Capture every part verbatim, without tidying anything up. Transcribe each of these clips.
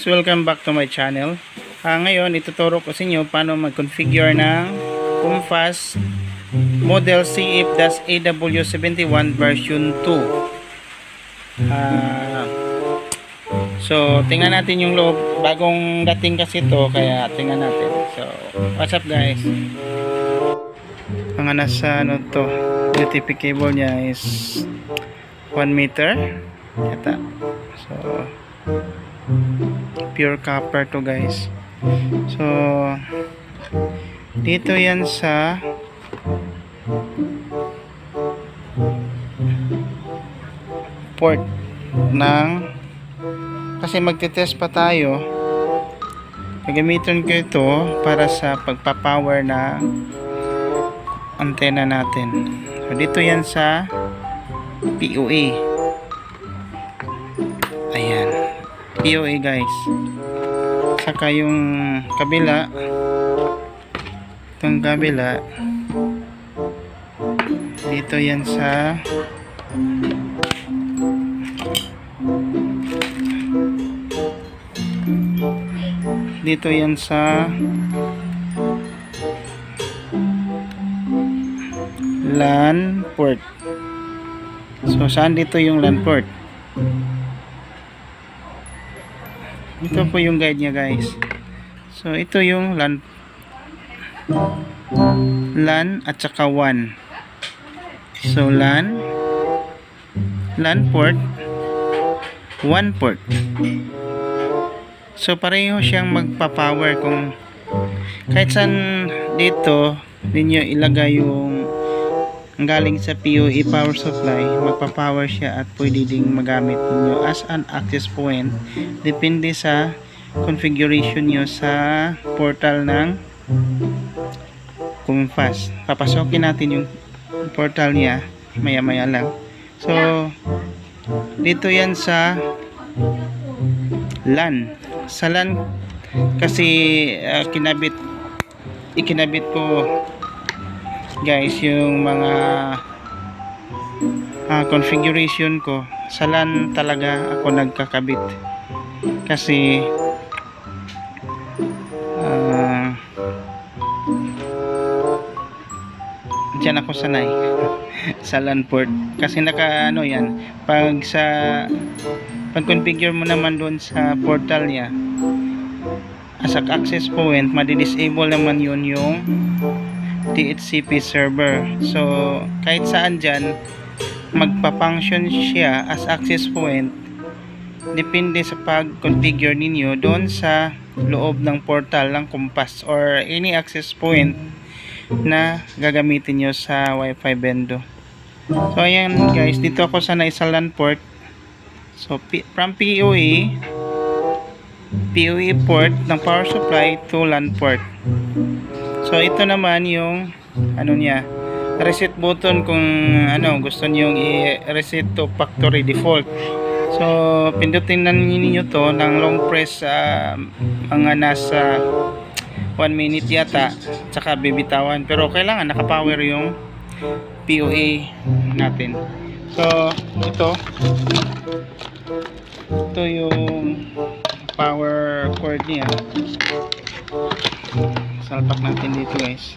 guys, welcome back to my channel. uh, Ngayon, ituturo ko sa inyo paano mag-configure ng Comfast Model C F A W seventy-one version two. uh, So, tingnan natin yung loob. Bagong dating kasi ito, kaya tingnan natin. So, what's up guys? Ang nasa ano to, U T P cable niya is one meter yata. So, pure copper to guys. So, dito yan sa port ng, kasi magte-test pa tayo, gagamitin ko ito para sa pagpapower na antena natin. So, dito yan sa P O A. Ayan, P O A guys. Saka yung kabila, itong kabila, dito yan sa dito yan sa LAN port. So, saan dito yung LAN port? Ito po yung guide niya guys. So, ito yung LAN LAN at saka WAN. So, LAN LAN port, WAN port. So, pareho siyang magpa-power. Kung kahit saan dito ninyo ilagay yung ang galing sa P O A power supply, magpa-power siya at pwede ding magamit niyo as an access point. Depende sa configuration niyo sa portal ng Comfast. Papasokin natin yung portal niya maya-maya lang. So, dito yan sa LAN. Sa LAN kasi uh, kinabit ikinabit ko guys yung mga uh, configuration ko. Sa LAN talaga ako nagkakabit kasi uh, dyan ako sanay sa LAN port kasi naka ano yan, pag sa pag configure mo naman doon sa portal niya as a access point, madi-disable naman yun yung D H C P server. So, kahit saan dyan magpa-function siya as access point, depende sa pag-configure ninyo doon sa loob ng portal ng Comfast or any access point na gagamitin nyo sa Wi-Fi bendo. So, ayan guys, dito ako sa isa LAN port. So, from P O A P O A port ng power supply to LAN port. So, ito naman yung ano niya, reset button kung ano gusto niyo i-reset to factory default. So, pindutin na niyo to ng long press uh, mga nasa one minute yata, tsaka bibitawan. Pero kailangan nakapower yung P O A natin. So, ito ito yung power cord niya. Salpak natin dito guys.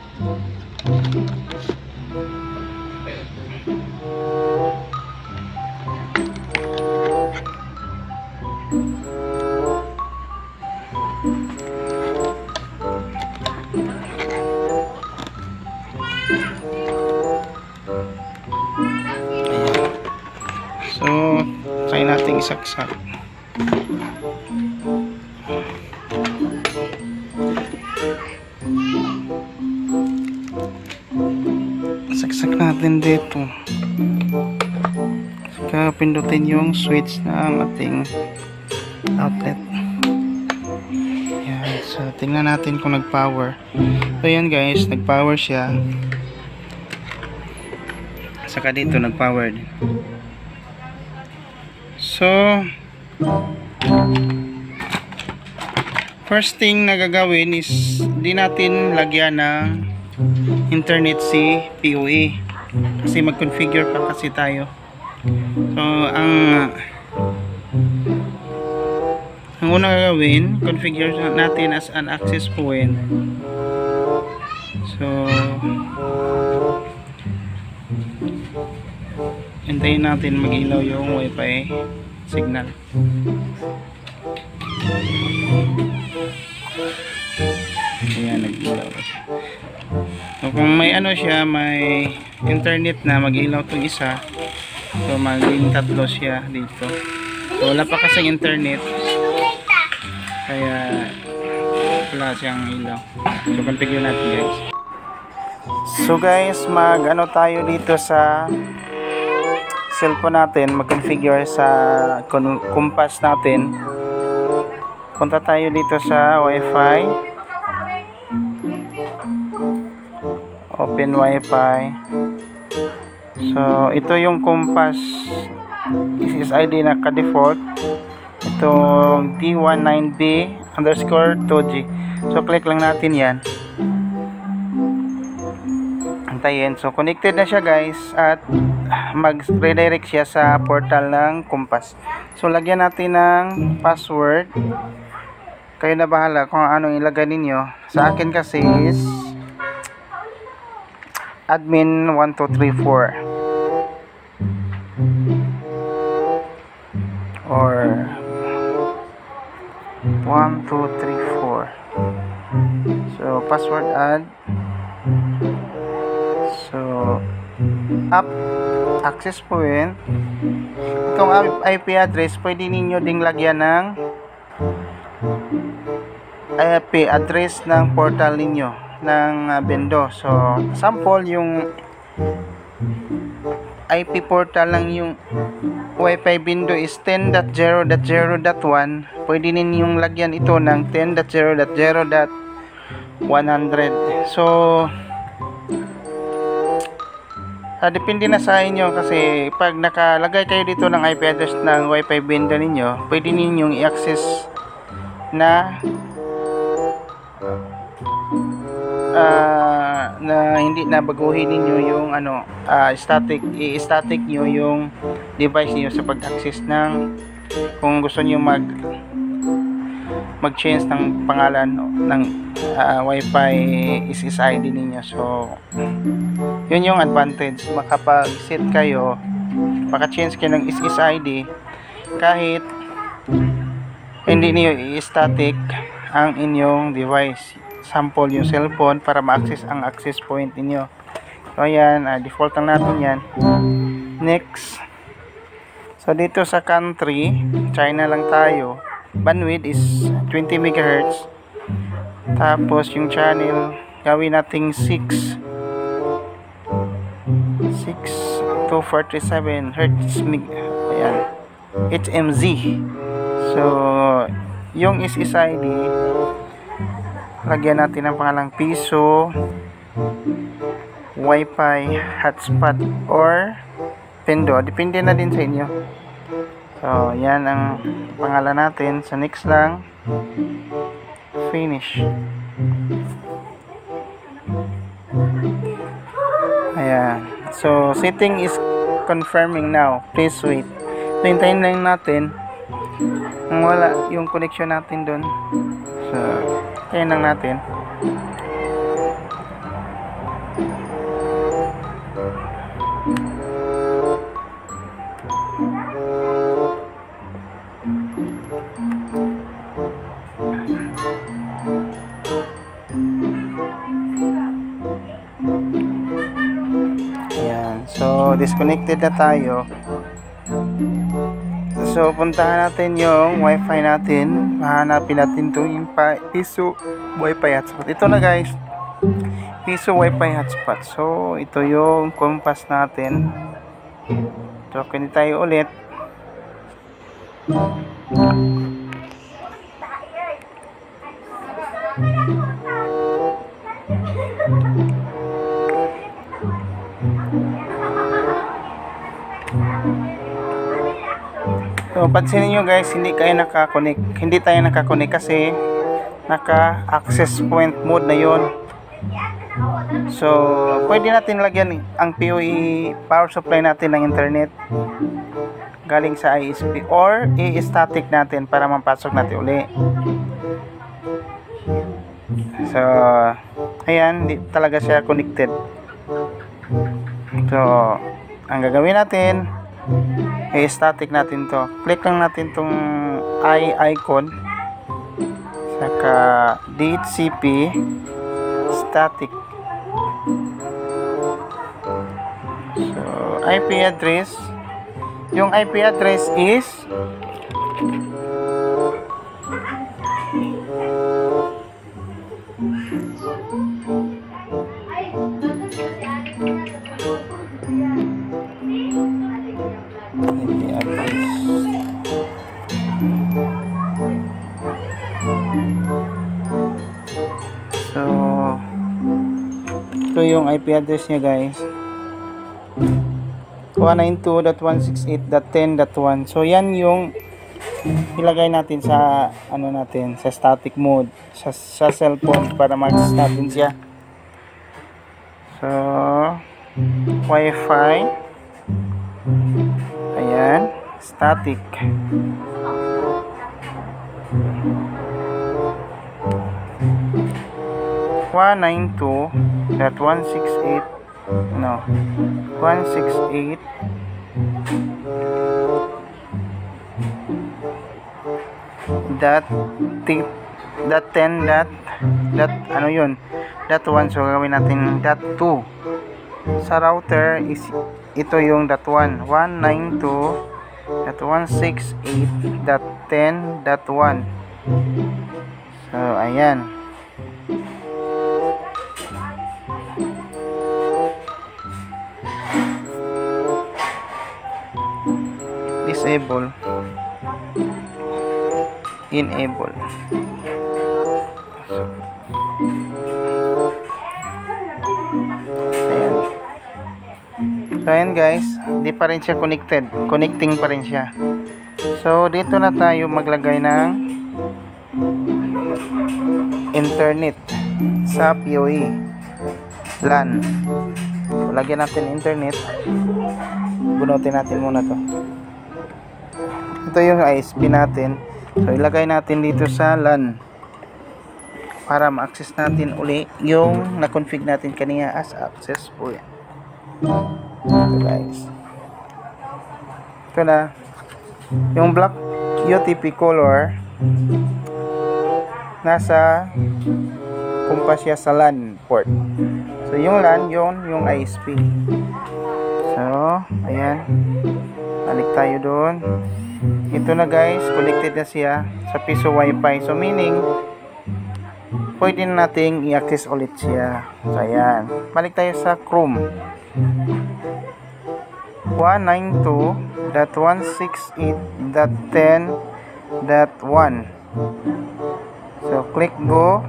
So, try natin isaksak. Saksak natin dito. Saka pindutin yung switch ng ating outlet. Yan. So, tingnan natin kung nag-power. So, yan guys, nag-power siya. Saka dito nag-power din. So, first thing na gagawin is di natin lagyan ng internet si P O A kasi mag-configure pa kasi tayo. So, ang Ang unang gagawin, configure natin as an access point. So, hintayin natin mag-ilaw yung wifi signal. Ayan, nag-ilaw. So, kung may ano siya, may internet na, mag-ilaw itong isa. So, maging tatlo siya dito. So, wala pa kasing internet. Kaya, wala siyang ilaw. So, configure natin, guys. So, guys, mag-ano tayo dito sa cellphone natin. Mag-configure sa compass natin. Punta tayo dito sa Wi-Fi. Open Wi-Fi. So, ito yung compass S S I D na ka-default. Itong D nineteen B underscore two G. So, click lang natin yan. Antayin. So, connected na siya, guys. At mag-redirect siya sa portal ng compass. So, lagyan natin ng password. Kayo na bahala kung anong ilagay ninyo. Sa akin kasi is admin one two three four or one two three four. So, password add. So, app access point. Itong I P address pwede ninyo ding lagyan ng I P address ng portal ninyo ng uh, Bendo. So, sample yung I P portal lang yung Wi-Fi Bendo is ten dot zero dot zero dot one. Pwede ninyong lagyan ito ng ten dot zero dot zero dot one hundred. So, uh, depende na sa inyo kasi pag nakalagay kayo dito ng I P address ng Wi-Fi Bendo ninyo, pwede ninyong i-access na Uh, na hindi na baguhin ninyo yung ano uh, static i-static nyo yung device niyo sa pag-access ng kung gusto niyo mag mag-change ng pangalan ng uh, Wi-Fi S S I D niyo. So, yun yung advantage. Makapag-set kayo, maka-change kayo ng S S I D kahit hindi niyo i-static ang inyong device. Sample yung cellphone para ma-access ang access point niyo. So, ayan, uh, default lang natin yan. Next. So, dito sa country, China lang tayo. Bandwidth is twenty megahertz. Tapos, yung channel, gawin nating six six to forty-seven hertz. Ayan. H M Z. So, yung S S I D, lagyan natin ang pangalang piso, Wi-Fi hotspot or Bendo. Depende na din sa inyo. So, yan ang pangalan natin. So, next lang, finish. Ayan. So, setting is confirming now. Please wait. So, hintayin lang natin kung wala yung connection natin dun. So, hintayin lang natin. Ayan. So, disconnected na tayo. So, puntahan natin yung wifi natin. Mahanapin natin to yung piso wifi hotspot. Ito na, guys. Piso wifi hotspot. So, ito yung compass natin. So, kini tayo ulit. So, pansinin nyo, guys, hindi kayo nakakonect. Hindi tayo nakakonect kasi naka-access point mode na yon. So, pwede natin lagyan ang P O E power supply natin ng internet. galing sa I S P or i-static natin para mapasok natin uli. So ayan, di talaga siya connected. So ang gagawin natin, i-static natin to. Click lang natin tong I icon, saka D H C P static. So I P address, yung I P address is so ito yung I P address niya, guys. one ninety-two dot one sixty-eight dot ten dot one. So yan yung ilagay natin sa ano natin, sa static mode sa, sa cellphone para mag-access natin siya. So Wi-Fi, ayan, static. one ninety-two dot one sixty-eight no one sixty-eight dot dot ten dot dot ano yun, dot one. So gawin natin dot two. Sa router is ito yung dot one, one ninety-two dot one sixty-eight dot ten dot one. So ayan, disable, enable. Ayan. So ayan, guys, di pa rin siya connected, connecting pa rin siya. So dito na tayo maglagay ng internet sa P O E LAN. So, lagyan natin internet, bunutin natin muna to. Ito yung I S P natin. So ilagay natin dito sa LAN para ma-access natin uli yung na-config natin kanina as accessful. Ito, guys, ito na yung black U T P color, nasa kumpas siya sa LAN port. So yung LAN, yun yung I S P. So ayan, balik tayo doon. Ito na, guys, connected na siya sa piso Wi-Fi. So meaning pwede na nating i-access ulit siya. So ayan, balik tayo sa Chrome. one ninety-two dot one sixty-eight dot ten dot one. So click go.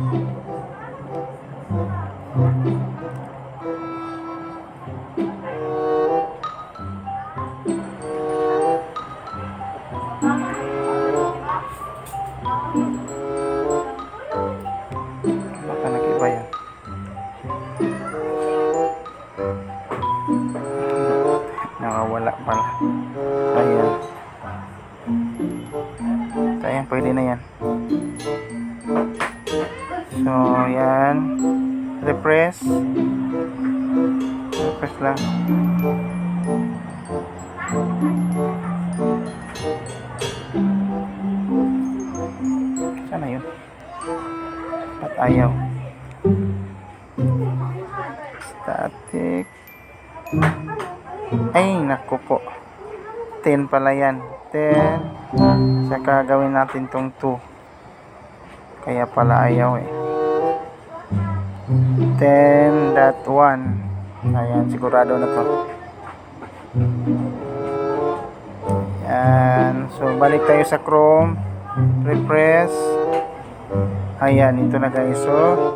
Baka nakiba yan. Nakawala pala. Ayan. So ayan, pwede na yan. So ayan, refresh, refresh lang. Sana yun, ba't ayaw? Static. Ay naku po, ten pala yan, ten. Saka gawin natin tong two, kaya pala ayaw eh. ten dot one. Ayan, sigurado na to. Ayan, so balik tayo sa Chrome, refresh. Ayan, ito na, guys. So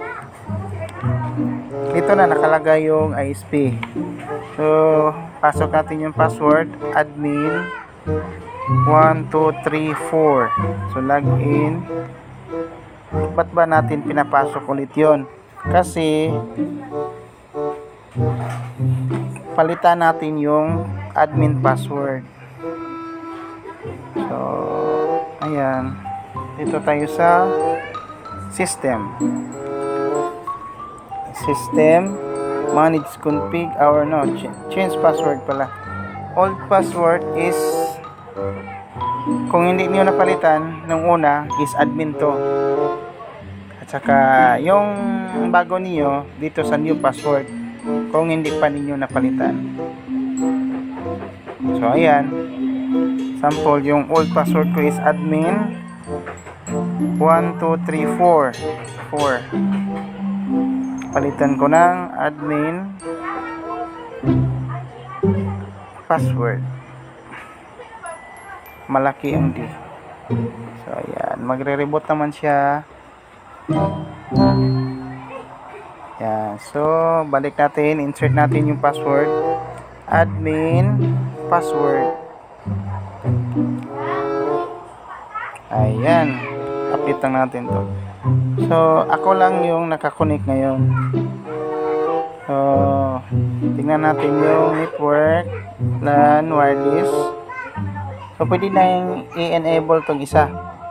ito na, nakalagay yung I S P. So pasok natin yung password, admin one two three four. So log in. Ba't ba natin pinapasok ulit yon? Kasi palitan natin yung admin password. So ayan, dito tayo sa system system manage config or no ch change password pala. Old password is, kung hindi niyo napalitan nung una, is admin to. At saka yung bago niyo dito sa new password, kung hindi pa ninyo napalitan. So ayan, sample, yung old password ko is admin one two three four four. Palitan ko ng admin password, malaki ang D. So ayan, magre-reboot naman siya. Yan, so balik natin, insert natin yung password, admin password. Ayan, update lang natin to. So ako lang yung nakakonect ngayon. So tingnan natin yung network, LAN, wireless. So pwede na yung i-enable tong isa,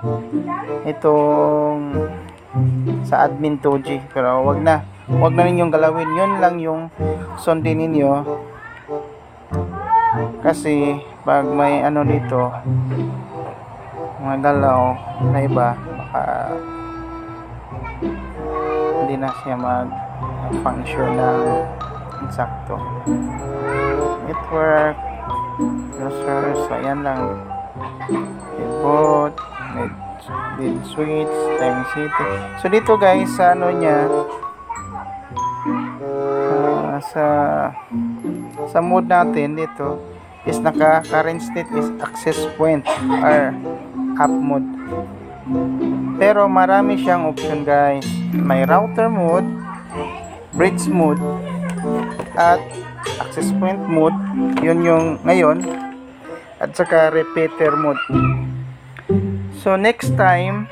itong sa admin two G, pero wag na wag na ninyong galawin. Yun lang yung sundin ninyo, kasi pag may ano dito, mga galaw na iba, baka hindi na siya mag function ng insakto. Network user, so ayan lang, reboot, did switch, time city. So dito guys, sa ano niya, uh, sa sa mode natin dito is naka current state is access point or app mode. Pero marami siyang option guys. May router mode, bridge mode, at access point mode. Yun yung ngayon. At saka repeater mode. So next time,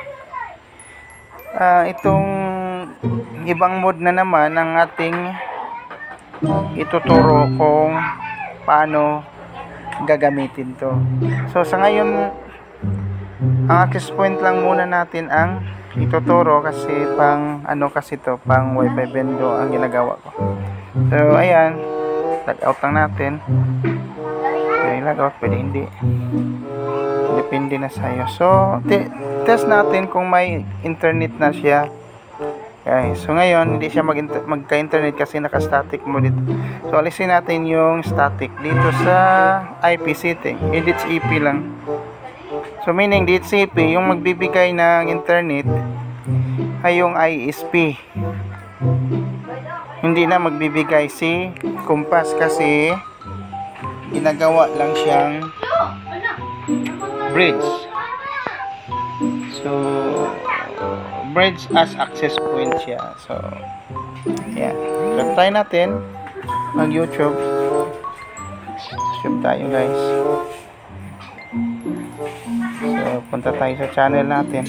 uh, itong ibang mode na naman ang ating ituturo kung paano gagamitin to. So sa ngayon, ang access point lang muna natin ang ituturo, kasi pang ano kasi to, pang wifi bendo ang ginagawa ko. So ayan, log out lang natin. Pwede log out, pwede hindi, depende na sa'yo. So test natin kung may internet na siya. Okay, so ngayon hindi siya magka-internet kasi naka-static mode dito. So alisin natin yung static dito sa I P setting, edit E P lang. So meaning D H C P yung magbibigay ng internet ay yung I S P, hindi na magbibigay si Compass, kasi ginagawa lang siyang bridge. So bridge as access point siya. So yeah, so try natin mag YouTube. YouTube tayo guys. So punta tayo sa channel natin,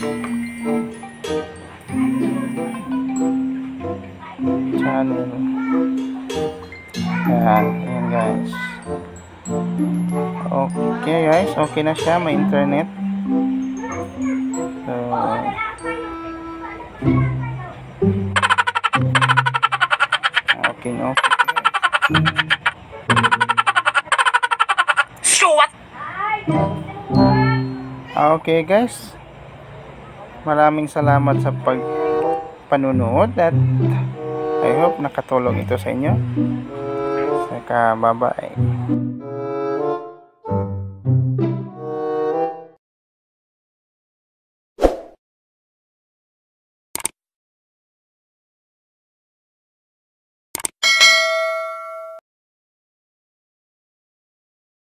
channel yan, yan guys. Okay guys, okay na siya, may internet. So okay, okay. Okay guys, maraming salamat sa pagpanunood at I hope nakatulong ito sa inyo. Saka bye bye.